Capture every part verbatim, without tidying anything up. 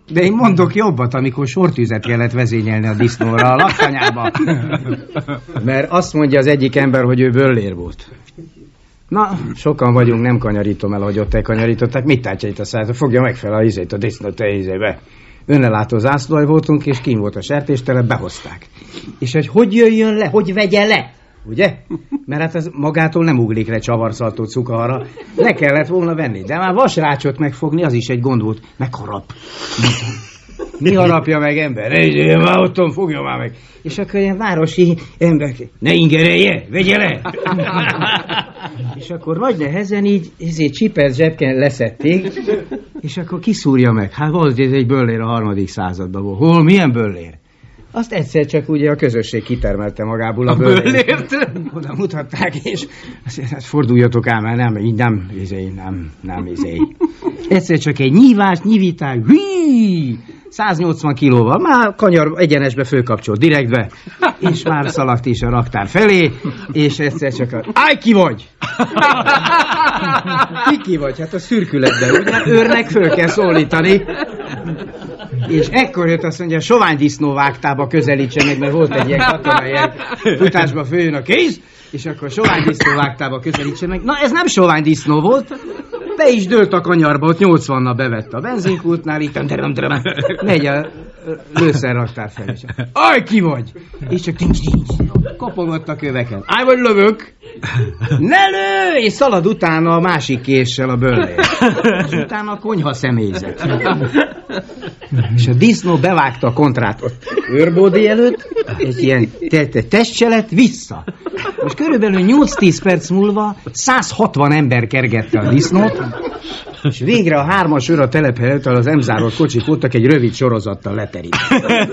De én mondok jobbat, amikor sortüzet kellett vezényelni a disznóra a laktanyába. Mert azt mondja az egyik ember, hogy ő böllér volt. Na, sokan vagyunk, nem kanyarítom el, hogy ott elkanyarították. Mit tátja itt a száját? Fogja meg fel a izét, a disznót, te izébe. Önnelátó zászlóaj voltunk, és kín volt a sertéstelep, behozták. És hogy hogy jöjjön le, hogy vegye le? Ugye? Mert hát ez magától nem uglik le csavarszaltó cukarra. Le kellett volna venni. De már vasrácsot megfogni, az is egy gond volt. Megharap. Mi harapja meg ember? Én már otthon, fogja már meg. És akkor ilyen városi ember, ne ingerelje, vegye le. És akkor nagy nehezen így, így csipert zsebken leszették, és akkor kiszúrja meg. Hát volt ez egy böllér a harmadik században volt. Hol, milyen böllér? Azt egyszer csak ugye a közösség kitermelte magából a, a böllért. Oda mutatták, és azt mondja, hát forduljatok ám, mert nem, így nem, izé, nem, nem, izé. Egyszer csak egy nyívás, nyivítás, hí, száznyolcvan kilóval, már kanyar egyenesbe fölkapcsolt, direktbe, és már szaladt is a raktár felé, és egyszer csak a... Állj, ki vagy? Ki ki vagy? Hát a szürkületben, ugye őrnek föl kell szólítani. És ekkor jött azt mondja, sovány disznó vágtába közelítse meg, mert volt egy ilyen katonai futásba följön a kéz, és akkor sovány disznó vágtába közelítse meg. Na ez nem sovány disznó volt, be is dőlt a kanyarba, ott nyolcvannal bevette a benzinkútnál, itt megy a lőszerraktár felé. Aj, ki vagy? És csak tincs, tincs, kopogott a köveken. Állj, vagy lövök! Ne lő! És szalad utána a másik késsel a böllér. És utána a konyha személyzet. És a disznó bevágta a kontrátot őrbódi előtt, egy ilyen te te testcselet vissza. Most körülbelül nyolc-tíz perc múlva száz hatvan ember kergette a disznót, és végre a hármas őr a telephely előtt az emzárolt kocsik voltak egy rövid sorozattal leterítve.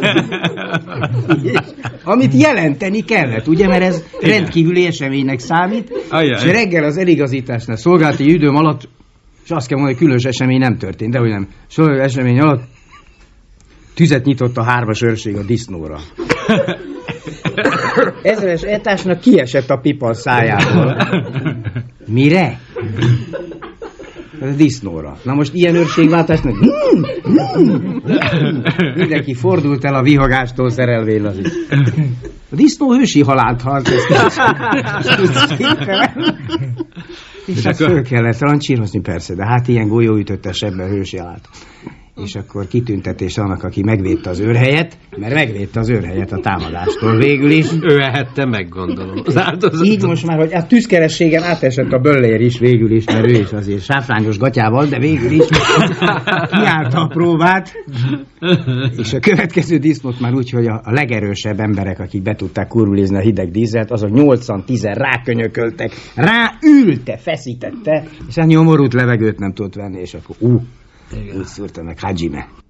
Amit jelenteni kellett, ugye, mert ez rendkívüli eseménynek számít, ajaj, és reggel az eligazításnál szolgálati időm alatt, és azt kell mondani, hogy különös esemény nem történt, de hogy nem, soha esemény alatt tüzet nyitott a hármas őrség a disznóra. Ezres etásnak kiesett a pipa a szájából. Mire? A disznóra. Na most ilyen őrségváltásnak mindenki fordult el a vihagástól szerelvén az is. A disznó hősi halált halt. És hát föl kellett rancsírozni, persze, de hát ilyen golyóütöttes ebben hősi halált. És akkor kitüntetés annak, aki megvédte az őrhelyet, mert megvédte az őrhelyet a támadástól végül is. Ő ehette meg, gondolom, az áldozatot. Így most már, hogy a tűzkerességen átesett a böllér is végül is, mert ő is azért sáfrányos gatyával, de végül is kiállta a próbát. És a következő disznót már úgy, hogy a legerősebb emberek, akik be tudták kurvulizni a hideg dízelt, azok nyolcvan-tízen rákönyököltek, ráülte, feszítette, és a nyomorult levegőt nem tudott venni, és akkor ú, úgy szúrta meg Hadzsime.